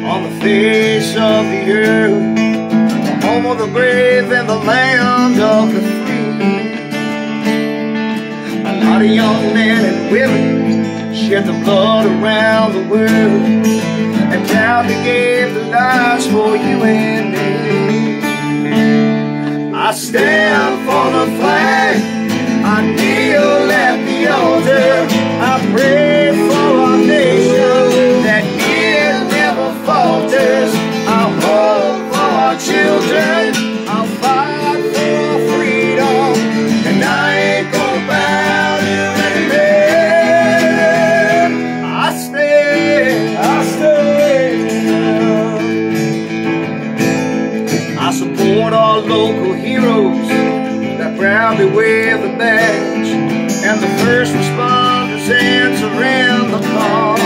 on the face of the earth, the home of the brave and the land of the free. A lot of young men and women shed the blood around the world, and now they gave their lives for you and me. I stand for the flag, I kneel at the altar, I pray for our nation that it never falters. I hope for our children, I'll fight for our freedom, and I ain't gonna bow to any man. I stand, I support our local heroes that proudly wave the badge, and the first responders answering the call.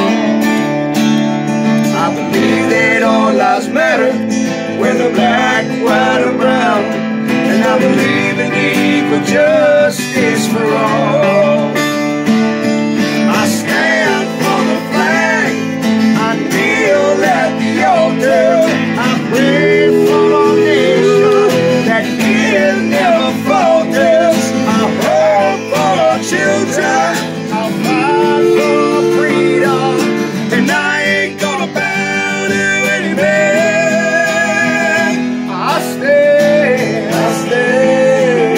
I believe that all lives matter, whether black, white, or brown, and I believe in equal justice for all. I stand for the flag, I kneel at the altar, I pray for our nation that it never falters. I hope for our children, I'll fight for freedom, and I ain't gonna bow to any man. I stand, I stand.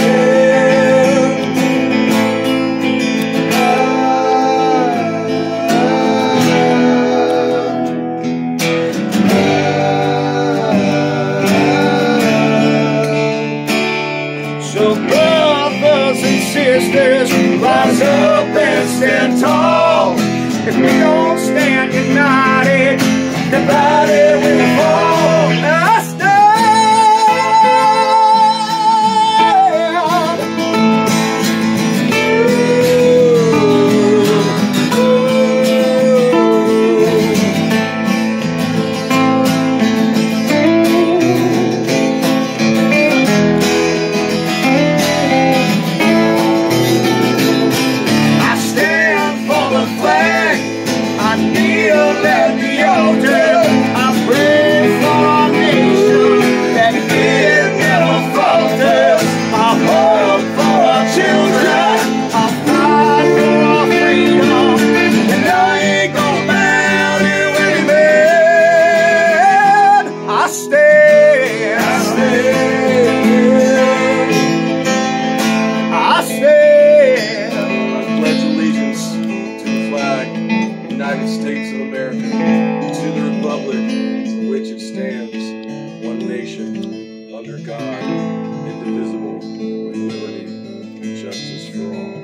So brothers and sisters, rise up and stand tall. If we don't stand united, divided we'll fall. I stand. I stand for the flag, I kneel at the altar, I pray for our nation that it never falters. I hope for our children, I'll fight for our freedom, and I ain't gonna bow to any man. I stand, I stand, I stand. I pledge allegiance to the flag, United States of America, to the republic for which it stands, one nation, under God, indivisible, with liberty and justice for all.